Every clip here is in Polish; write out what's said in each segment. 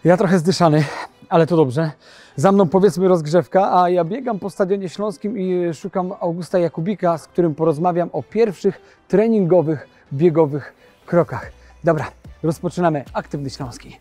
Ja trochę zdyszany, ale to dobrze. Za mną powiedzmy rozgrzewka, a ja biegam po Stadionie Śląskim i szukam Augusta Jakubika, z którym porozmawiam o pierwszych treningowych, biegowych krokach. Dobra, rozpoczynamy Aktywny Śląski.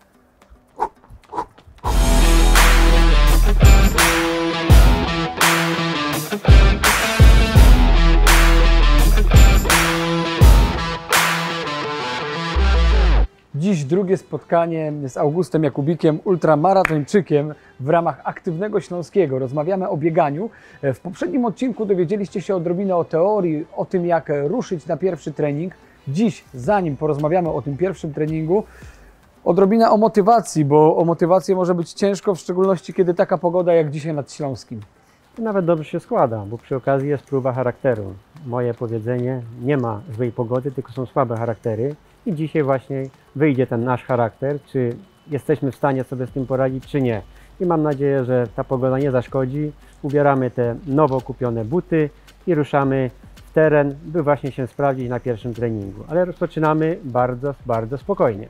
Dziś drugie spotkanie z Augustem Jakubikiem, ultramaratończykiem w ramach Aktywnego Śląskiego. Rozmawiamy o bieganiu. W poprzednim odcinku dowiedzieliście się odrobinę o teorii, o tym jak ruszyć na pierwszy trening. Dziś, zanim porozmawiamy o tym pierwszym treningu, odrobinę o motywacji, bo o motywację może być ciężko, w szczególności kiedy taka pogoda jak dzisiaj nad Śląskim. Nawet dobrze się składa, bo przy okazji jest próba charakteru. Moje powiedzenie, nie ma złej pogody, tylko są słabe charaktery. I dzisiaj właśnie wyjdzie ten nasz charakter, czy jesteśmy w stanie sobie z tym poradzić, czy nie. I mam nadzieję, że ta pogoda nie zaszkodzi. Ubieramy te nowo kupione buty i ruszamy w teren, by właśnie się sprawdzić na pierwszym treningu. Ale rozpoczynamy bardzo spokojnie.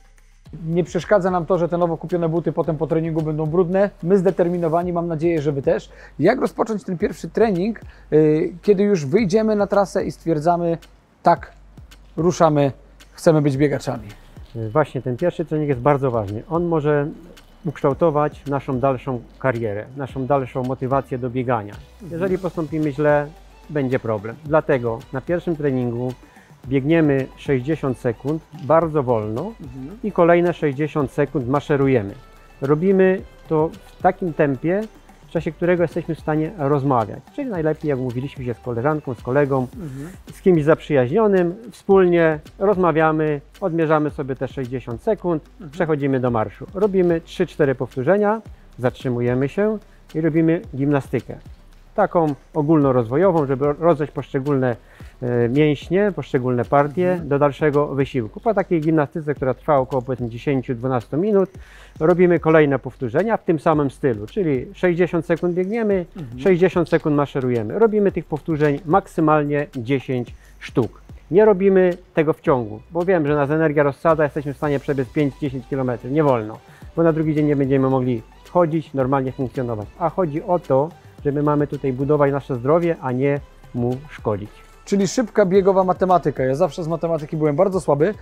Nie przeszkadza nam to, że te nowo kupione buty potem po treningu będą brudne. My zdeterminowani, mam nadzieję, że Wy też. Jak rozpocząć ten pierwszy trening, kiedy już wyjdziemy na trasę i stwierdzamy, tak, ruszamy, chcemy być biegaczami? Właśnie ten pierwszy trening jest bardzo ważny. On może ukształtować naszą dalszą karierę, naszą dalszą motywację do biegania. Jeżeli postąpimy źle, będzie problem. Dlatego na pierwszym treningu biegniemy 60 sekund bardzo wolno i kolejne 60 sekund maszerujemy. Robimy to w takim tempie, w czasie którego jesteśmy w stanie rozmawiać. Czyli najlepiej, jak mówiliśmy się z koleżanką, z kolegą, z kimś zaprzyjaźnionym, wspólnie rozmawiamy, odmierzamy sobie te 60 sekund, przechodzimy do marszu. Robimy 3-4 powtórzenia, zatrzymujemy się i robimy gimnastykę. Taką ogólnorozwojową, żeby rozgrzać poszczególne mięśnie, poszczególne partie do dalszego wysiłku. Po takiej gimnastyce, która trwa około 10-12 minut, robimy kolejne powtórzenia w tym samym stylu, czyli 60 sekund biegniemy, 60 sekund maszerujemy. Robimy tych powtórzeń maksymalnie 10 sztuk. Nie robimy tego w ciągu, bo wiem, że nas energia rozsadza, jesteśmy w stanie przebiec 5-10 km. Nie wolno, bo na drugi dzień nie będziemy mogli chodzić, normalnie funkcjonować. A chodzi o to, że my mamy tutaj budować nasze zdrowie, a nie mu szkodzić. Czyli szybka biegowa matematyka. Ja zawsze z matematyki byłem bardzo słaby.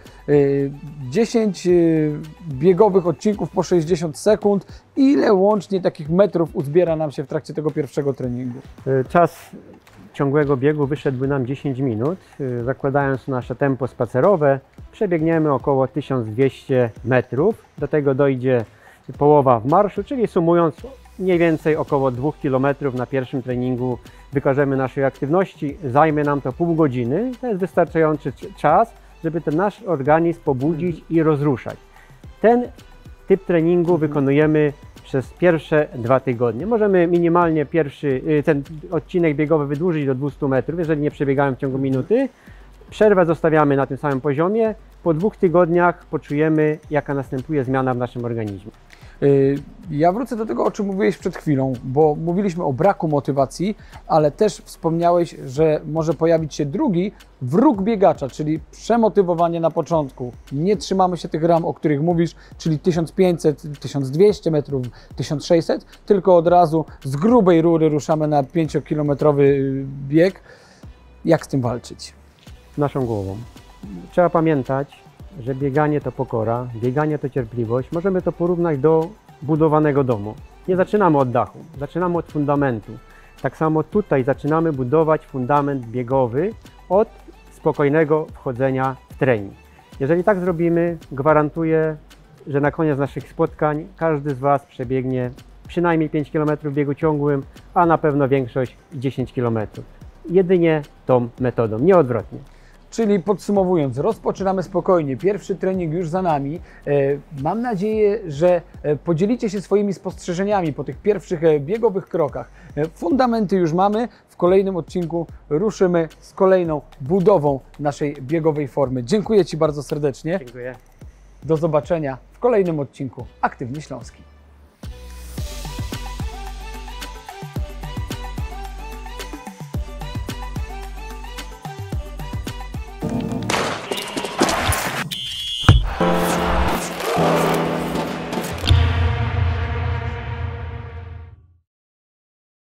10 biegowych odcinków po 60 sekund. Ile łącznie takich metrów uzbiera nam się w trakcie tego pierwszego treningu? Czas ciągłego biegu wyszedłby nam 10 minut. Zakładając nasze tempo spacerowe, przebiegniemy około 1200 metrów. Do tego dojdzie połowa w marszu, czyli sumując mniej więcej około 2 km na pierwszym treningu wykażemy naszej aktywności. Zajmie nam to pół godziny. To jest wystarczający czas, żeby ten nasz organizm pobudzić i rozruszać. Ten typ treningu wykonujemy przez pierwsze 2 tygodnie. Możemy minimalnie ten odcinek biegowy wydłużyć do 200 metrów, jeżeli nie przebiegamy w ciągu minuty. Przerwę zostawiamy na tym samym poziomie. Po 2 tygodniach poczujemy, jaka następuje zmiana w naszym organizmie. Ja wrócę do tego, o czym mówiłeś przed chwilą, bo mówiliśmy o braku motywacji, ale też wspomniałeś, że może pojawić się drugi wróg biegacza, czyli przemotywowanie na początku. Nie trzymamy się tych ram, o których mówisz, czyli 1500, 1200 metrów, 1600, tylko od razu z grubej rury ruszamy na 5-kilometrowy bieg. Jak z tym walczyć? Naszą głową. Trzeba pamiętać, że bieganie to pokora, bieganie to cierpliwość. Możemy to porównać do budowanego domu. Nie zaczynamy od dachu, zaczynamy od fundamentu. Tak samo tutaj zaczynamy budować fundament biegowy od spokojnego wchodzenia w trening. Jeżeli tak zrobimy, gwarantuję, że na koniec naszych spotkań każdy z Was przebiegnie przynajmniej 5 km w biegu ciągłym, a na pewno większość 10 km. Jedynie tą metodą, nie odwrotnie. Czyli podsumowując, rozpoczynamy spokojnie, pierwszy trening już za nami. Mam nadzieję, że podzielicie się swoimi spostrzeżeniami po tych pierwszych biegowych krokach. Fundamenty już mamy, w kolejnym odcinku ruszymy z kolejną budową naszej biegowej formy. Dziękuję Ci bardzo serdecznie. Dziękuję. Do zobaczenia w kolejnym odcinku Aktywny Śląski.